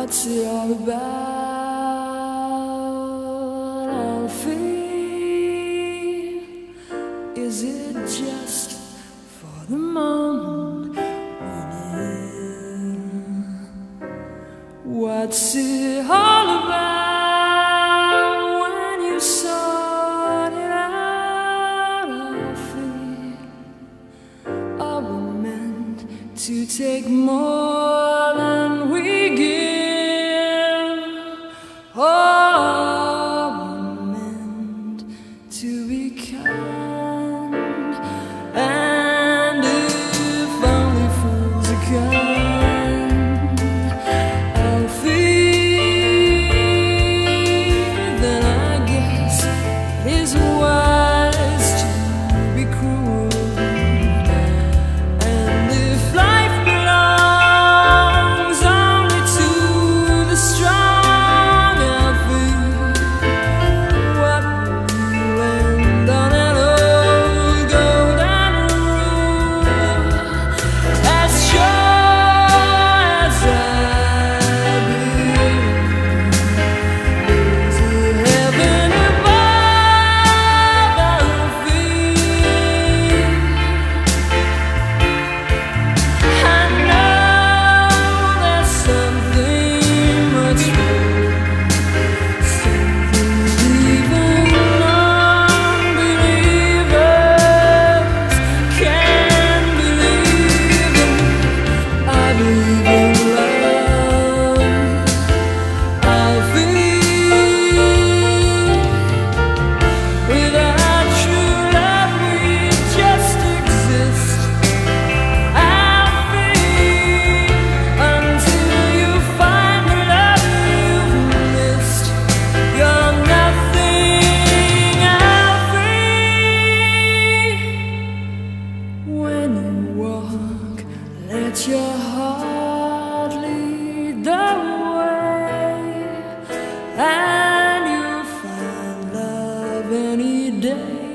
What's it all about, Alfie? Is it just for the moment we're in? What's it all about when you sort it out, Alfie? Are we meant to take more than we give? Are we meant to be kind? And if only fools are kind, Alfie, then I guess it is wise to be cruel. And if life belongs only to the strong, Alfie, what will you end on an old golden rule? As sure as I believe there's a heaven above, Alfie, I know there's something much more, something even unbelievers can believe in. I believe in love, Alfie. Without true love we just exist, Alfie, until you find the love you've missed. You're nothing, Alfie. When you walk, let your heart lead the way, and you'll find love any day.